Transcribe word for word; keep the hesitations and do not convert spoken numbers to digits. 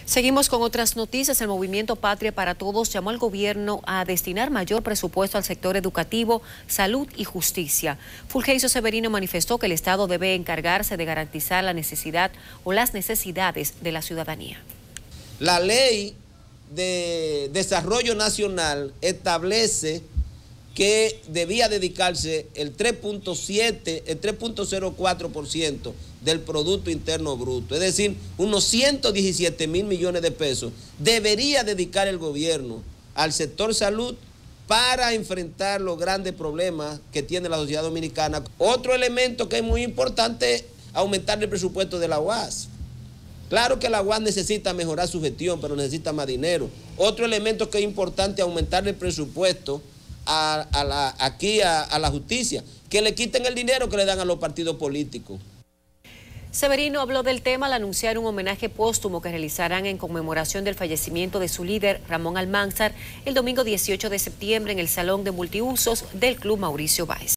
Seguimos con otras noticias. El Movimiento Patria para Todos llamó al gobierno a destinar mayor presupuesto al sector educativo, salud y justicia. Fulgencio Severino manifestó que el Estado debe encargarse de garantizar la necesidad o las necesidades de la ciudadanía. La Ley de Desarrollo Nacional establece que debía dedicarse el tres punto siete, el tres punto cero cuatro por ciento del Producto Interno Bruto, es decir, unos ciento diecisiete mil millones de pesos, debería dedicar el gobierno al sector salud para enfrentar los grandes problemas que tiene la sociedad dominicana. Otro elemento que es muy importante es aumentar el presupuesto de la U A S. Claro que la U A S necesita mejorar su gestión, pero necesita más dinero. Otro elemento que es importante es aumentar el presupuesto a, a la, aquí a, a la justicia, que le quiten el dinero que le dan a los partidos políticos. Severino habló del tema al anunciar un homenaje póstumo que realizarán en conmemoración del fallecimiento de su líder, Ramón Almanzar, el domingo dieciocho de septiembre en el Salón de Multiusos del Club Mauricio Báez.